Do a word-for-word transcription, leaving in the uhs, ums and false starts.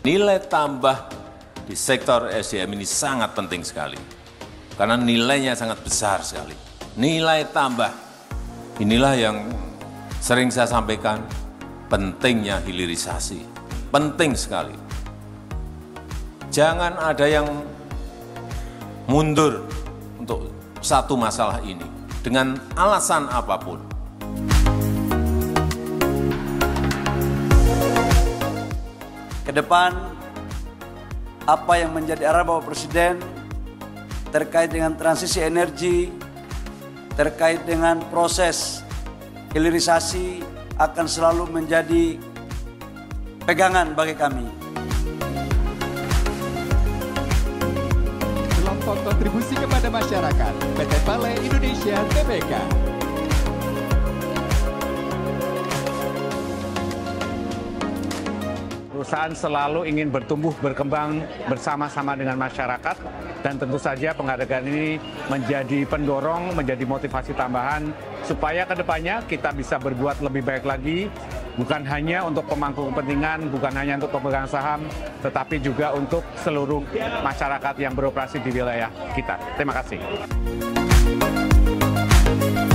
Nilai tambah di sektor S D M ini sangat penting sekali, karena nilainya sangat besar sekali. Nilai tambah, inilah yang sering saya sampaikan, pentingnya hilirisasi, penting sekali. Jangan ada yang mundur untuk satu masalah ini, dengan alasan apapun. Ke depan, apa yang menjadi arah Bapak Presiden terkait dengan transisi energi, terkait dengan proses hilirisasi akan selalu menjadi pegangan bagi kami. Kelompok kontribusi kepada masyarakat, P T Pale Indonesia T B K. Perusahaan selalu ingin bertumbuh, berkembang bersama-sama dengan masyarakat, dan tentu saja penghargaan ini menjadi pendorong, menjadi motivasi tambahan, supaya ke depannya kita bisa berbuat lebih baik lagi, bukan hanya untuk pemangku kepentingan, bukan hanya untuk pemegang saham, tetapi juga untuk seluruh masyarakat yang beroperasi di wilayah kita. Terima kasih.